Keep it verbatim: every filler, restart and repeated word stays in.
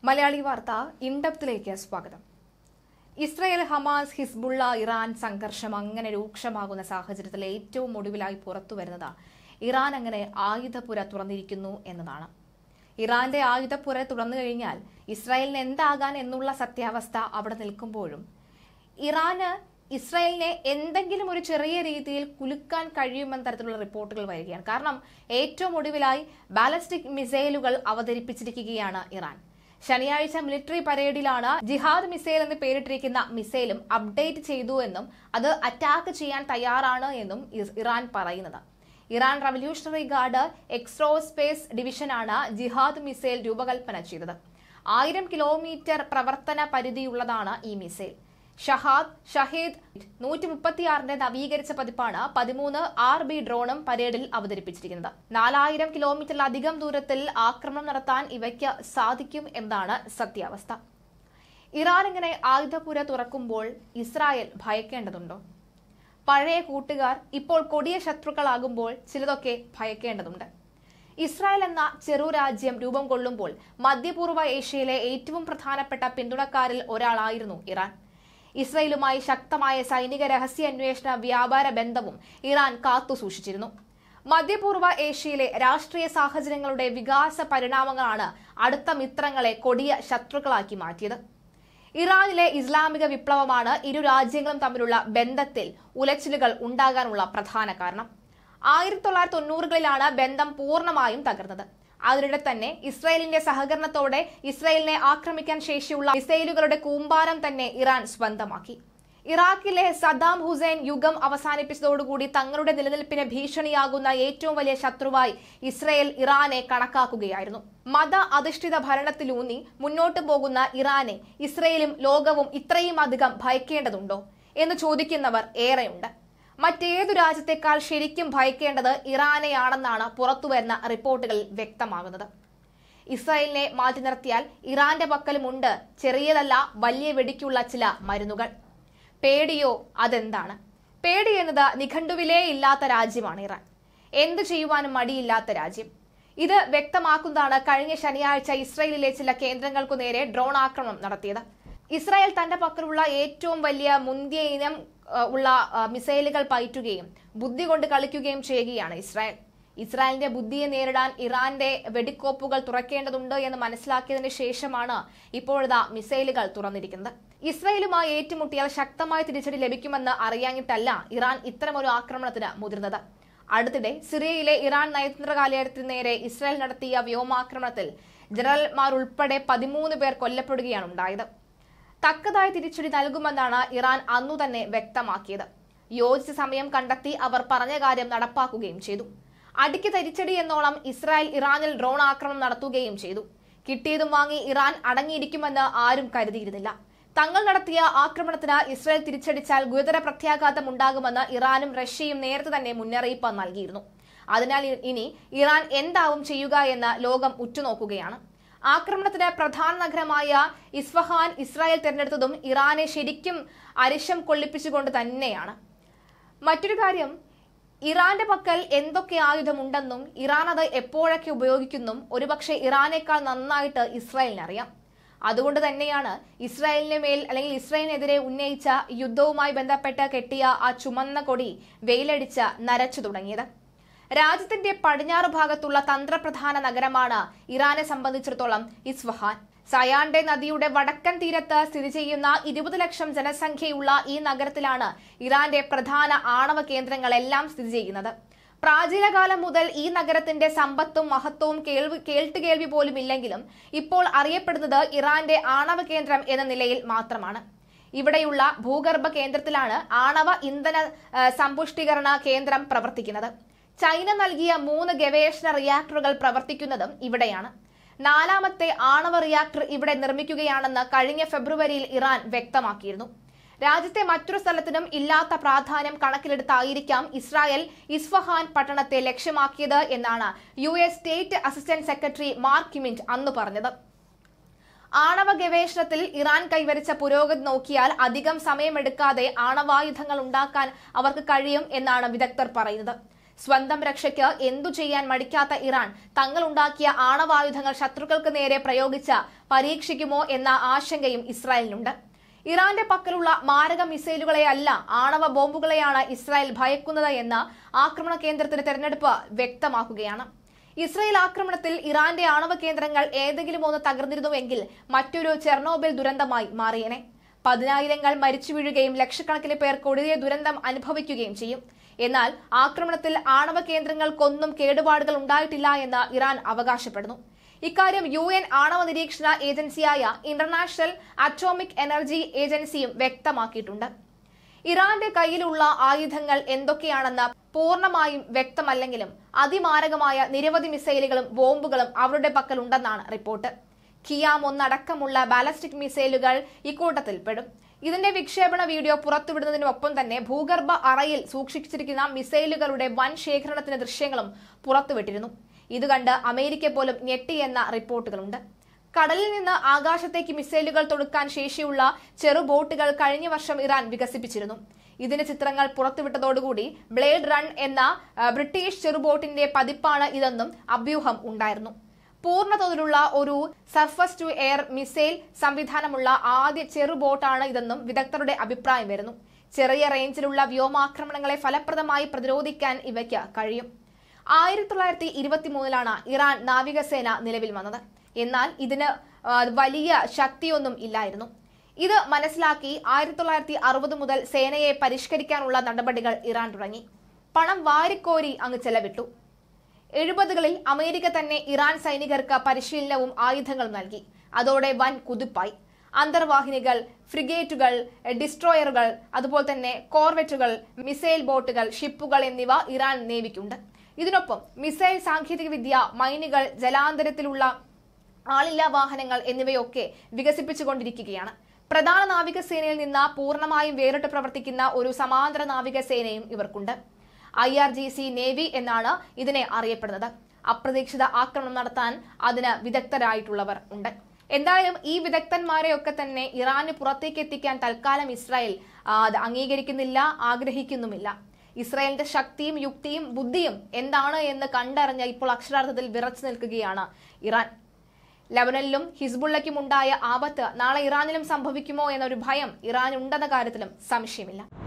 മലയാളി വാർത്ത ഇൻഡെപ്തിലേക്ക് സ്വാഗതം. Israel, Hamas, Hezbollah, Iran സംഘർഷം അങ്ങനെ രൂക്ഷമാകുന്ന സാഹചര്യത്തിൽ ഏറ്റവും ഒടുവിലായി പുറത്തു വരുന്നത് ഇറാൻ അങ്ങനെ ആയുധപ്പുര തുറന്നിരിക്കുന്നു എന്നതാണ്. ഇറാന്റെ ആയുധപ്പുര തുറന്നു കഴിഞ്ഞാൽ ഇസ്രായേലിന് എന്താകാൻ എന്നുള്ള സത്യാവസ്ഥ അവിടെ നിൽക്കുമ്പോഴും ഇറാന് ഇസ്രായേലിനെ എന്തെങ്കിലും ഒരു ചെറിയ രീതിയിൽ കുലുക്കാൻ കഴിയുമെന്ന തരത്തിലുള്ള റിപ്പോർട്ടുകൾ വരികയാണ്. കാരണം ഏറ്റവും ഒടുവിലായി ബാലിസ്റ്റിക് മിസൈലുകൾ അവതരിപ്പിച്ചിരിക്കുകയാണ് ഇറാൻ. ശനിയാഴ്ച മിലിറ്ററി പരേഡിലാണ് ജിഹാദ് മിസൈൽ എന്ന് പേരിട്ടിരിക്കുന്ന മിസൈലും അപ്ഡേറ്റ് ചെയ്തു എന്നും അത് അറ്റാക്ക് ചെയ്യാൻ തയ്യാറാണ് എന്നും ഇറാൻ പറയുന്നത്. ഇറാൻ റവല്യൂഷണറി ഗാർഡ് എക്സ്ട്രോസ്പേസ് ഡിവിഷനാണ് ജിഹാദ് മിസൈൽ രൂപകൽപ്പന ചെയ്തത്. ആയിരം കിലോമീറ്റർ പ്രവർത്തന പരിധിയുള്ളതാണ് ഈ മിസൈൽ. ഷഹാദ് ഷഹീദ് നൂറ്റി മുപ്പത്തിയാറിന്റെ നവീകരിച്ച പതിപ്പാണ് പതിമൂന്ന് ആർ ബി ഡ്രോണും പരേഡിൽ അവതരിപ്പിച്ചിരിക്കുന്നത്. നാലായിരം കിലോമീറ്ററിലധികം ദൂരത്തിൽ ആക്രമണം നടത്താൻ ഇവയ്ക്ക് സാധിക്കും എന്നാണ് സത്യാവസ്ഥ. ഇറാൻ ഇങ്ങനെ ആയുധപ്പുര തുറക്കുമ്പോൾ ഇസ്രായേൽ ഭയക്കേണ്ടതുണ്ടോ? പഴയ കൂട്ടുകാർ ഇപ്പോൾ കൊടിയ ശത്രുക്കളാകുമ്പോൾ ചിലതൊക്കെ ഭയക്കേണ്ടതുണ്ട്. ഇസ്രായേൽ എന്ന ചെറു രാജ്യം രൂപം കൊള്ളുമ്പോൾ മധ്യപൂർവ്വ ഏഷ്യയിലെ ഏറ്റവും പ്രധാനപ്പെട്ട പിന്തുണക്കാരിൽ ഒരാളായിരുന്നു ഇറാൻ. ഇസ്രായേലുമായി ശക്തമായ സൈനിക രഹസ്യാന്വേഷണ വ്യാപാര ബന്ധവും ഇറാൻ കാത്തുസൂക്ഷിച്ചിരുന്നു. മധ്യപൂർവ്വ ഏഷ്യയിലെ രാഷ്ട്രീയ സാഹചര്യങ്ങളുടെ വികാസ പരിണാമങ്ങളാണ് അടുത്ത മിത്രങ്ങളെ കൊടിയ ശത്രുക്കളാക്കി മാറ്റിയത്. ഇറാനിലെ ഇസ്ലാമിക വിപ്ലവമാണ് ഇരു രാജ്യങ്ങളും തമ്മിലുള്ള ബന്ധത്തിൽ ഉലച്ചിലുകൾ ഉണ്ടാകാനുള്ള പ്രധാന കാരണം. ആയിരത്തി തൊള്ളായിരത്തി തൊണ്ണൂറുകളിലാണ് ബന്ധം പൂർണ്ണമായും തകർന്നത്. അതിനിടെ തന്നെ ഇസ്രായേലിന്റെ സഹകരണത്തോടെ ഇസ്രായേലിനെ ആക്രമിക്കാൻ ശേഷിയുള്ള മിസൈലുകളുടെ കൂമ്പാരം തന്നെ ഇറാൻ സ്വന്തമാക്കി. ഇറാഖിലെ സദ്ദാം ഹുസൈൻ യുഗം അവസാനിപ്പിച്ചതോടുകൂടി തങ്ങളുടെ നിലനിൽപ്പിന് ഭീഷണിയാകുന്ന ഏറ്റവും വലിയ ശത്രുവായി ഇസ്രായേൽ ഇറാനെ കണക്കാക്കുകയായിരുന്നു. മത അധിഷ്ഠിത ഭരണത്തിലൂന്നി മുന്നോട്ടു പോകുന്ന ഇറാനെ ഇസ്രായേലും ലോകവും ഇത്രയും അധികം ഭയക്കേണ്ടതുണ്ടോ എന്ന് ചോദിക്കുന്നവർ ഏറെയുണ്ട്. മറ്റേതു രാജ്യത്തെക്കാൾ ശരിക്കും ഭയക്കേണ്ടത് ഇറാനെയാണെന്നാണ് പുറത്തുവരുന്ന റിപ്പോർട്ടുകളിൽ വ്യക്തമാകുന്നത്. ഇസ്രായേലിനെ മാറ്റി നിർത്തിയാൽ ഇറാന്റെ പക്കലുമുണ്ട് ചെറിയതല്ല വലിയ വെടിക്കുള്ള ചില മരുന്നുകൾ. പേടിയോ? അതെന്താണ്? പേടി എന്നത് നിഘണ്ടുവിലേ ഇല്ലാത്ത രാജ്യമാണ് ഇറാൻ. എന്തു ചെയ്യുവാനും മടിയില്ലാത്ത രാജ്യം. ഇത് വ്യക്തമാക്കുന്നതാണ് കഴിഞ്ഞ ശനിയാഴ്ച ഇസ്രായേലിലെ ചില കേന്ദ്രങ്ങൾക്കു നേരെ ഡ്രോൺ ആക്രമണം നടത്തിയത്. ഇസ്രായേൽ തന്റെ പക്കലുള്ള ഏറ്റവും വലിയ മുന്തിയ ഇനം ഉള്ള മിസൈലുകൾ പയറ്റുകയും ബുദ്ധി കൊണ്ട് കളിക്കുകയും ചെയ്യുകയാണ് ഇസ്രായേൽ. ഇസ്രായേലിന്റെ ബുദ്ധിയെ നേരിടാൻ ഇറാന്റെ വെടിക്കോപ്പുകൾ തുറക്കേണ്ടതുണ്ട് എന്ന് മനസ്സിലാക്കിയതിനു ശേഷമാണ് ഇപ്പോഴത്തെ മിസൈലുകൾ തുറന്നിരിക്കുന്നത്. ഇസ്രായേലുമായി ഏറ്റുമുട്ടിയാൽ ശക്തമായ തിരിച്ചടി ലഭിക്കുമെന്ന് അറിയാഞ്ഞിട്ടല്ല ഇറാൻ ഇത്തരമൊരു ആക്രമണത്തിന് മുതിർന്നത്. അടുത്തിടെ സിറിയയിലെ ഇറാൻ നയതന്ത്ര കാര്യത്തിന് നേരെ ഇസ്രായേൽ നടത്തിയ വ്യോമാക്രമണത്തിൽ ജനറൽമാരുൾപ്പെടെ പതിമൂന്ന് പേർ കൊല്ലപ്പെടുകയാണ് ഉണ്ടായത്. തക്കതായ തിരിച്ചടി നൽകുമെന്നാണ് ഇറാൻ അന്നു തന്നെ വ്യക്തമാക്കിയത്. യോജിച്ച സമയം കണ്ടെത്തി അവർ പറഞ്ഞ കാര്യം നടപ്പാക്കുകയും ചെയ്തു. അടിക്ക് തിരിച്ചടി എന്നോണം ഇസ്രായേൽ ഇറാനിൽ ഡ്രോൺ ആക്രമണം നടത്തുകയും ചെയ്തു. കിട്ടിയതും വാങ്ങി ഇറാൻ അടങ്ങിയിരിക്കുമെന്ന് ആരും കരുതിയിരുന്നില്ല. തങ്ങൾ നടത്തിയ ആക്രമണത്തിന് ഇസ്രായേൽ തിരിച്ചടിച്ചാൽ ഗുരുതര പ്രത്യാഘാതം ഉണ്ടാകുമെന്ന് ഇറാനും റഷ്യയും നേരത്തെ തന്നെ മുന്നറിയിപ്പ് നൽകിയിരുന്നു. അതിനാൽ ഇനി ഇറാൻ എന്താവും ചെയ്യുക എന്ന് ലോകം ഉറ്റുനോക്കുകയാണ്. ആക്രമണത്തിന് പ്രധാന നഗരമായ ഇസ്ഫഹാൻ ഇസ്രായേൽ തിരഞ്ഞെടുത്തതും ഇറാനെ ശരിക്കും അരിശം കൊള്ളിപ്പിച്ചുകൊണ്ട് തന്നെയാണ്. മറ്റൊരു കാര്യം, ഇറാന്റെ പക്കൽ എന്തൊക്കെ ആയുധമുണ്ടെന്നും ഇറാൻ അത് എപ്പോഴൊക്കെ ഉപയോഗിക്കുന്നും ഒരുപക്ഷെ ഇറാനേക്കാൾ നന്നായിട്ട് ഇസ്രായേലിനറിയാം. അതുകൊണ്ട് തന്നെയാണ് ഇസ്രായേലിന് മേൽ അല്ലെങ്കിൽ ഇസ്രായേലിനെതിരെ ഉന്നയിച്ച യുദ്ധവുമായി ബന്ധപ്പെട്ട് കെട്ടിയ ആ ചുമന്ന കൊടി വെയിലടിച്ച് നരച്ചു തുടങ്ങിയത്. രാജ്യത്തിന്റെ പടിഞ്ഞാറ് ഭാഗത്തുള്ള തന്ത്രപ്രധാന നഗരമാണ് ഇറാനെ സംബന്ധിച്ചിടത്തോളം ഇസ്ഫഹാൻ. സയാൻഡെ നദിയുടെ വടക്കൻ തീരത്ത് സ്ഥിതി ചെയ്യുന്ന ഇരുപത് ലക്ഷം ജനസംഖ്യയുള്ള ഈ നഗരത്തിലാണ് ഇറാന്റെ പ്രധാന ആണവ കേന്ദ്രങ്ങളെല്ലാം സ്ഥിതി ചെയ്യുന്നത്. പ്രാചീനകാലം മുതൽ ഈ നഗരത്തിന്റെ സമ്പത്തും മഹത്വവും കേൾവി കേൾട്ടുകേൾവി പോലും ഇല്ലെങ്കിലും ഇപ്പോൾ അറിയപ്പെടുന്നത് ഇറാന്റെ ആണവ കേന്ദ്രം എന്ന നിലയിൽ മാത്രമാണ്. ഇവിടെയുള്ള ഭൂഗർഭ കേന്ദ്രത്തിലാണ് ആണവ ഇന്ധന സമ്പുഷ്ടീകരണ കേന്ദ്രം പ്രവർത്തിക്കുന്നത്. ചൈന നൽകിയ മൂന്ന് ഗവേഷണ റിയാക്ടറുകൾ പ്രവർത്തിക്കുന്നതും ഇവിടെയാണ്. നാലാമത്തെ ആണവ റിയാക്ടർ ഇവിടെ നിർമ്മിക്കുകയാണെന്ന് കഴിഞ്ഞ ഫെബ്രുവരിയിൽ ഇറാൻ വ്യക്തമാക്കിയിരുന്നു. രാജ്യത്തെ മറ്റൊരു സ്ഥലത്തിനും ഇല്ലാത്ത പ്രാധാന്യം കണക്കിലെടുത്തായിരിക്കാം ഇസ്രായേൽ ഇസ്ഫഹാൻ പട്ടണത്തെ ലക്ഷ്യമാക്കിയത് എന്നാണ് U S state assistant secretary Mark കിമിന്റ് അന്ന് പറഞ്ഞത്. ആണവ ഗവേഷണത്തിൽ ഇറാൻ കൈവരിച്ച പുരോഗതി നോക്കിയാൽ അധികം സമയമെടുക്കാതെ ആണവായുധങ്ങൾ ഉണ്ടാക്കാൻ അവർക്ക് കഴിയും എന്നാണ് വിദഗ്ധർ പറയുന്നത്. സ്വന്തം രക്ഷയ്ക്ക് എന്തു ചെയ്യാൻ മടിക്കാത്ത ഇറാൻ തങ്ങളുണ്ടാക്കിയ ആണവായുധങ്ങൾ ശത്രുക്കൾക്ക് നേരെ പ്രയോഗിച്ച് പരീക്ഷിക്കുമോ എന്ന ആശങ്കയും ഇസ്രായേലിനുണ്ട്. ഇറാന്റെ പക്കലുള്ള മാരക മിസൈലുകളെയല്ല ആണവ ബോംബുകളെയാണ് ഇസ്രായേൽ ഭയക്കുന്നത് എന്ന് ആക്രമണ കേന്ദ്രത്തിന്റെ തെരഞ്ഞെടുപ്പ് വ്യക്തമാക്കുകയാണ്. ഇസ്രായേൽ ആക്രമണത്തിൽ ഇറാന്റെ ആണവ കേന്ദ്രങ്ങൾ ഏതെങ്കിലും ഒന്ന് തകർന്നിരുന്നുവെങ്കിൽ മറ്റൊരു ചെർണോബിൽ ദുരന്തമായി മാറിയേനെ. പതിനായിരങ്ങൾ മരിച്ചു വീഴുകയും ലക്ഷക്കണക്കിന് പേർ കൊടിയ ദുരന്തം അനുഭവിക്കുകയും ചെയ്യും. എന്നാൽ ആക്രമണത്തിൽ ആണവ കേന്ദ്രങ്ങൾക്കൊന്നും കേടുപാടുകൾ ഉണ്ടായിട്ടില്ല എന്ന് ഇറാൻ അവകാശപ്പെടുന്നു. ഇക്കാര്യം യു എൻ ആണവ നിരീക്ഷണ ഏജൻസിയായ ഇന്റർനാഷണൽ അറ്റോമിക് എനർജി ഏജൻസിയും വ്യക്തമാക്കിയിട്ടുണ്ട്. ഇറാന്റെ കയ്യിലുള്ള ആയുധങ്ങൾ എന്തൊക്കെയാണെന്ന് പൂർണ്ണമായും വ്യക്തമല്ലെങ്കിലും അതിമാരകമായ നിരവധി മിസൈലുകളും ബോംബുകളും അവരുടെ പക്കലുണ്ടെന്നാണ് റിപ്പോർട്ട്. കിയാം ഒന്നടക്കമുള്ള ബാലസ്റ്റിക് മിസൈലുകൾ ഇക്കൂട്ടത്തിൽ പെടും. ഇതിന്റെ വിക്ഷേപണ വീഡിയോ പുറത്തുവിടുന്നതിനൊപ്പം തന്നെ ഭൂഗർഭ അറയിൽ സൂക്ഷിച്ചിരിക്കുന്ന മിസൈലുകളുടെ വൻ ശേഖരണത്തിന്റെ ദൃശ്യങ്ങളും പുറത്തുവിട്ടിരുന്നു. ഇത് കണ്ട് അമേരിക്ക പോലും ഞെട്ടിയെന്ന റിപ്പോർട്ടുകളുണ്ട്. കടലിൽ നിന്ന് ആകാശത്തേക്ക് മിസൈലുകൾ തൊടുക്കാൻ ശേഷിയുള്ള ചെറു ബോട്ടുകൾ കഴിഞ്ഞ വർഷം ഇറാൻ വികസിപ്പിച്ചിരുന്നു. ഇതിന്റെ ചിത്രങ്ങൾ പുറത്തുവിട്ടതോടുകൂടി ബ്ലേഡ് റൺ എന്ന ബ്രിട്ടീഷ് ചെറുബോട്ടിന്റെ പതിപ്പാണ് ഇതെന്നും അഭ്യൂഹം ഉണ്ടായിരുന്നു. പൂർണ്ണതോതിലുള്ള ഒരു സർഫസ് ടു എയർ മിസൈൽ സംവിധാനമുള്ള ആദ്യ ചെറുബോട്ടാണ് ഇതെന്നും വിദഗ്ധരുടെ അഭിപ്രായം വരുന്നു. ചെറിയ റേഞ്ചിലുള്ള വ്യോമാക്രമണങ്ങളെ ഫലപ്രദമായി പ്രതിരോധിക്കാൻ ഇവയ്ക്ക് കഴിയും. ആയിരത്തി തൊള്ളായിരത്തി ഇരുപത്തി മൂന്നിലാണ് ഇറാൻ നാവികസേന നിലവിൽ വന്നത്. എന്നാൽ ഇതിന് വലിയ ശക്തിയൊന്നും ഇല്ലായിരുന്നു. ഇത് മനസ്സിലാക്കി ആയിരത്തി തൊള്ളായിരത്തി അറുപത് മുതൽ സേനയെ പരിഷ്കരിക്കാനുള്ള നടപടികൾ ഇറാൻ തുടങ്ങി. പണം വാരിക്കോരി അങ്ങ് ചെലവിട്ടു. എഴുപതുകളിൽ അമേരിക്ക തന്നെ ഇറാൻ സൈനികർക്ക് പരിശീലനവും ആയുധങ്ങളും നൽകി. അതോടെ വൻ കുതിപ്പായി. അന്തർവാഹിനികൾ, ഫ്രിഗേറ്റുകൾ, ഡിസ്ട്രോയറുകൾ, അതുപോലെ തന്നെ കോർവെറ്റുകൾ, മിസൈൽ ബോട്ടുകൾ, ഷിപ്പുകൾ എന്നിവ ഇറാൻ നേവിക്കുണ്ട്. ഇതിനൊപ്പം മിസൈൽ സാങ്കേതിക വിദ്യ, മൈനുകൾ, ജലാന്തരത്തിലുള്ള ആളില്ലാ വാഹനങ്ങൾ എന്നിവയൊക്കെ വികസിപ്പിച്ചുകൊണ്ടിരിക്കുകയാണ്. പ്രധാന നാവികസേനയിൽ നിന്ന് പൂർണ്ണമായും വേറിട്ട് പ്രവർത്തിക്കുന്ന ഒരു സമാന്തര നാവികസേനയും ഇവർക്കുണ്ട്. I R G C navy എന്നാണ് ഇതിനെ അറിയപ്പെടുന്നത്. അപ്രതീക്ഷിത ആക്രമണം നടത്താൻ അതിന് വിദഗ്ധരായിട്ടുള്ളവർ ഉണ്ട്. എന്തായാലും ഈ വിദഗ്ധന്മാരെയൊക്കെ തന്നെ ഇറാന് പുറത്തേക്ക് എത്തിക്കാൻ തൽക്കാലം ഇസ്രായേൽ അത് അംഗീകരിക്കുന്നില്ല, ആഗ്രഹിക്കുന്നുമില്ല. ഇസ്രായേലിന്റെ ശക്തിയും യുക്തിയും ബുദ്ധിയും എന്താണ് എന്ന് കണ്ടറിഞ്ഞ് ഇപ്പോൾ അക്ഷരാർത്ഥത്തിൽ വിറച്ചു നിൽക്കുകയാണ് ഇറാൻ. ലബനനിലും ഹിസ്ബുള്ളയ്ക്കും ഉണ്ടായ ആപത്ത് നാളെ ഇറാനിലും സംഭവിക്കുമോ എന്നൊരു ഭയം ഇറാനുണ്ടെന്ന കാര്യത്തിലും സംശയമില്ല.